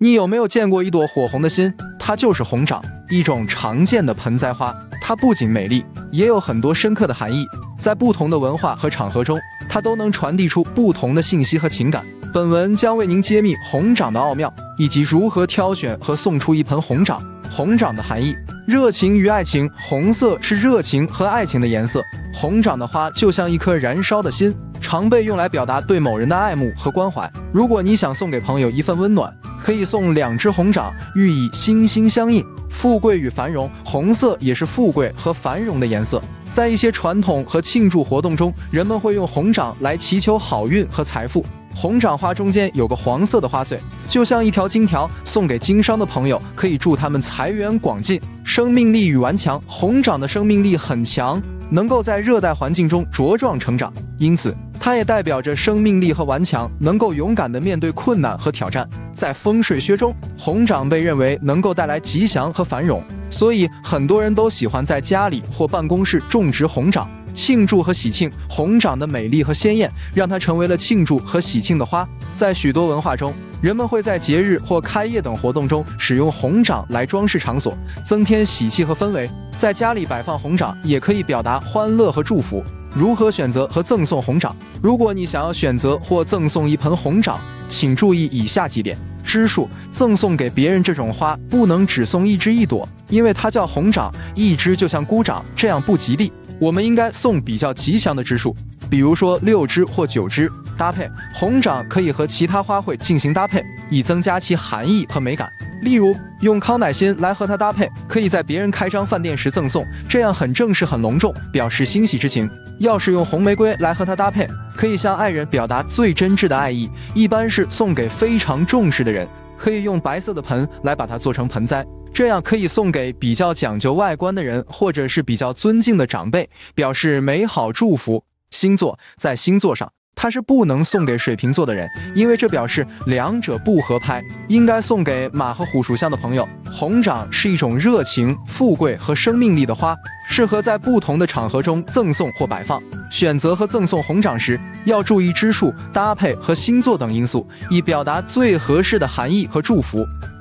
你有没有见过一朵火红的心？它就是红掌，一种常见的盆栽花。它不仅美丽，也有很多深刻的含义。在不同的文化和场合中，它都能传递出不同的信息和情感。本文将为您揭秘红掌的奥妙，以及如何挑选和送出一盆红掌。红掌的含义：热情与爱情。红色是热情和爱情的颜色。红掌的花就像一颗燃烧的心，常被用来表达对某人的爱慕和关怀。如果你想送给朋友一份温暖，可以送2支红掌，寓意心心相印。富贵与繁荣，红色也是富贵和繁荣的颜色。在一些传统和庆祝活动中，人们会用红掌来祈求好运和财富。红掌花中间有个黄色的花穗，就像一条金条，送给经商的朋友，可以祝他们财源广进。生命力与顽强，红掌的生命力很强，能够在热带环境中茁壮成长，因此它也代表着生命力和顽强，能够勇敢地面对困难和挑战。在风水学中，红掌被认为能够带来吉祥和繁荣，所以很多人都喜欢在家里或办公室种植红掌。庆祝和喜庆，红掌的美丽和鲜艳让它成为了庆祝和喜庆的花。在许多文化中，人们会在节日或开业等活动中使用红掌来装饰场所，增添喜气和氛围。在家里摆放红掌也可以表达欢乐和祝福。如何选择和赠送红掌？如果你想要选择或赠送一盆红掌，请注意以下几点。支数：赠送给别人这种花不能只送1支1朵，因为它叫红掌，1支就像孤掌，这样不吉利。我们应该送比较吉祥的支数，比如说6支或9支。搭配红掌可以和其他花卉进行搭配，以增加其含义和美感。例如，用康乃馨来和它搭配，可以在别人开张饭店时赠送，这样很正式很隆重，表示欣喜之情。要是用红玫瑰来和它搭配，可以向爱人表达最真挚的爱意，一般是送给非常重视的人。可以用白色的盆来把它做成盆栽，这样可以送给比较讲究外观的人，或者是比较尊敬的长辈，表示美好祝福。星座，在星座上，它是不能送给水瓶座的人，因为这表示两者不合拍，应该送给马和虎属相的朋友。红掌是一种热情、富贵和生命力的花，适合在不同的场合中赠送或摆放。选择和赠送红掌时，要注意支数、搭配和星座等因素，以表达最合适的含义和祝福。